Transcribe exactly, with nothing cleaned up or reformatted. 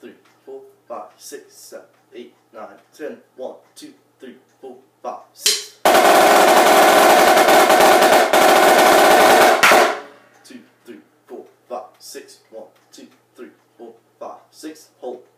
three, four, five, six, seven, eight, nine, ten. One, two, three, four, five, six. Two, three, four, five, six. One, two, three, four, five, six. Hold.